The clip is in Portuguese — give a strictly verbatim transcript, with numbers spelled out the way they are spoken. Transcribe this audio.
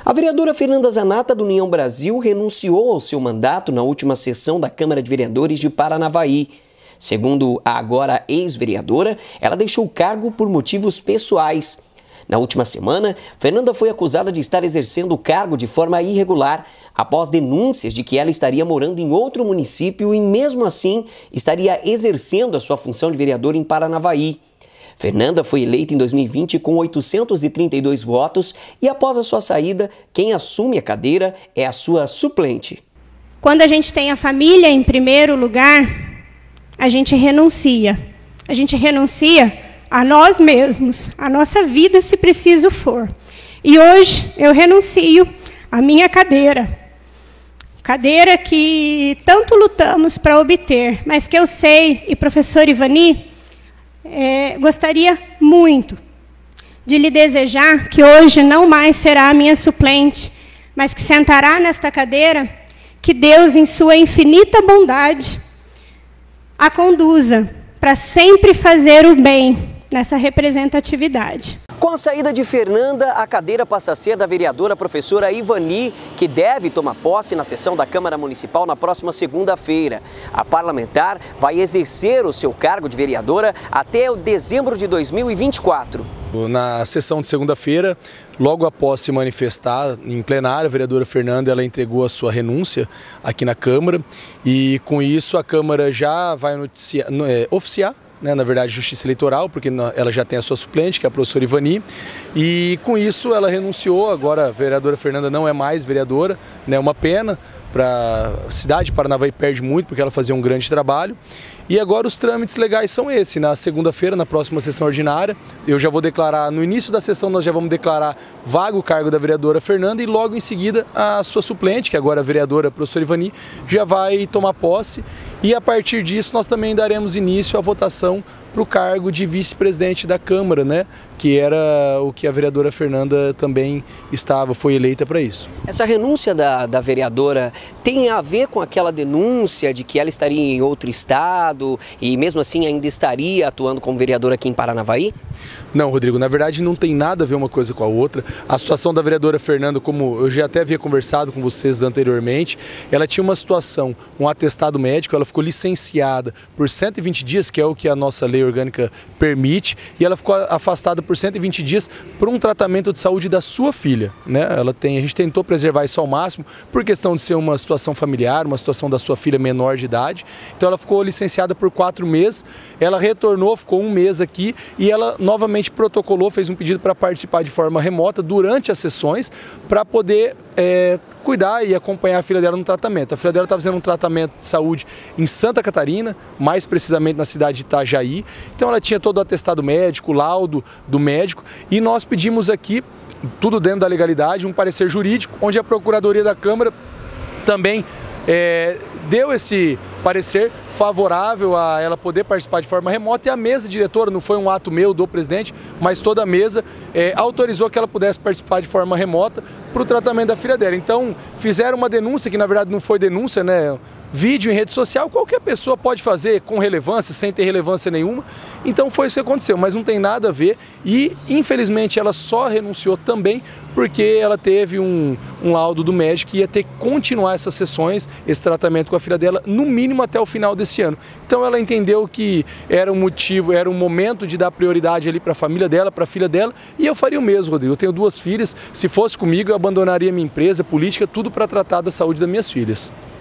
A vereadora Fernanda Zanata, do União Brasil, renunciou ao seu mandato na última sessão da Câmara de Vereadores de Paranavaí. Segundo a agora ex-vereadora, ela deixou o cargo por motivos pessoais. Na última semana, Fernanda foi acusada de estar exercendo o cargo de forma irregular, após denúncias de que ela estaria morando em outro município e, mesmo assim, estaria exercendo a sua função de vereadora em Paranavaí. Fernanda foi eleita em dois mil e vinte com oitocentos e trinta e dois votos e, após a sua saída, quem assume a cadeira é a sua suplente. Quando a gente tem a família em primeiro lugar, a gente renuncia. A gente renuncia a nós mesmos, a nossa vida, se preciso for. E hoje eu renuncio à minha cadeira. Cadeira que tanto lutamos para obter, mas que eu sei, e professor Ivani, É, gostaria muito de lhe desejar que hoje não mais será a minha suplente, mas que sentará nesta cadeira, que Deus, em sua infinita bondade, a conduza para sempre fazer o bem nessa representatividade. Com a saída de Fernanda, a cadeira passa a ser da vereadora professora Ivani, que deve tomar posse na sessão da Câmara Municipal na próxima segunda-feira. A parlamentar vai exercer o seu cargo de vereadora até o dezembro de dois mil e vinte e quatro. Na sessão de segunda-feira, logo após se manifestar em plenário, a vereadora Fernanda ela entregou a sua renúncia aqui na Câmara e, com isso, a Câmara já vai noticiar, é, oficiar, né, na verdade, Justiça Eleitoral, porque ela já tem a sua suplente, que é a professora Ivani, e com isso ela renunciou. Agora a vereadora Fernanda não é mais vereadora, né, uma pena, para a cidade de Paranavaí perde muito, porque ela fazia um grande trabalho. E agora os trâmites legais são esses. Na segunda-feira, na próxima sessão ordinária, eu já vou declarar, no início da sessão nós já vamos declarar vago o cargo da vereadora Fernanda e logo em seguida a sua suplente, que agora é a vereadora professora Ivani, já vai tomar posse. E a partir disso nós também daremos início à votação para o cargo de vice-presidente da Câmara, né? Que era o que a vereadora Fernanda também estava, foi eleita para isso. Essa renúncia da, da vereadora tem a ver com aquela denúncia de que ela estaria em outro estado e mesmo assim ainda estaria atuando como vereadora aqui em Paranavaí? Não, Rodrigo, na verdade não tem nada a ver uma coisa com a outra. A situação da vereadora Fernanda, como eu já até havia conversado com vocês anteriormente, ela tinha uma situação, um atestado médico, ela ficou licenciada por cento e vinte dias, que é o que a nossa lei orgânica permite, e ela ficou afastada por cento e vinte dias por um tratamento de saúde da sua filha, né? Ela tem, a gente tentou preservar isso ao máximo por questão de ser uma situação familiar, uma situação da sua filha menor de idade. Então ela ficou licenciada por quatro meses, ela retornou, ficou um mês aqui e ela novamente protocolou, fez um pedido para participar de forma remota durante as sessões para poder é, cuidar e acompanhar a filha dela no tratamento. A filha dela estava fazendo um tratamento de saúde em Santa Catarina, mais precisamente na cidade de Itajaí. Então ela tinha todo o atestado médico, o laudo do médico, e nós pedimos aqui, tudo dentro da legalidade, um parecer jurídico, onde a Procuradoria da Câmara também é, deu esse parecer favorável a ela poder participar de forma remota, e a mesa diretora, não foi um ato meu do presidente, mas toda a mesa é, autorizou que ela pudesse participar de forma remota para o tratamento da filha dela. Então fizeram uma denúncia, que na verdade não foi denúncia, né? Vídeo em rede social, qualquer pessoa pode fazer com relevância, sem ter relevância nenhuma. Então foi isso que aconteceu, mas não tem nada a ver e infelizmente ela só renunciou também porque ela teve um, um laudo do médico que ia ter que continuar essas sessões, esse tratamento com a filha dela, no mínimo até o final desse ano. Então ela entendeu que era um motivo, era um momento de dar prioridade ali para a família dela, para a filha dela, e eu faria o mesmo, Rodrigo. Eu tenho duas filhas, se fosse comigo eu abandonaria minha empresa, política, tudo para tratar da saúde das minhas filhas.